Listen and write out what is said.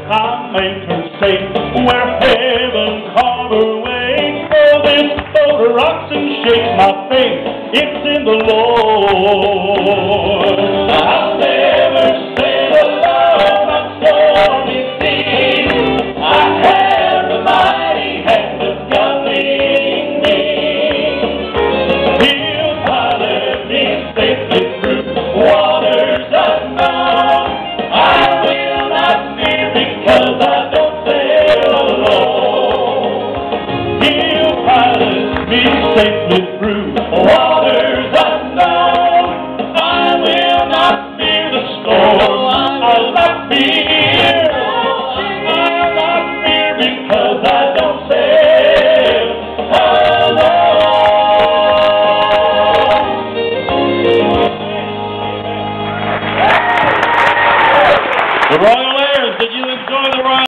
I make her safe where heaven called her way. So this boat rocks and shakes my faith. It's in the Lord. I'll never sail alone on stormy seas. I have the mighty hand of God leading me. He'll pilot me safely through waters unknown. I will not fear because I don't sail alone. He'll pilot me safely through waters unknown. I will not fear the storm. I'll not fear. I'll not fear because I don't sail alone. The Royal Airs, did you enjoy the Royal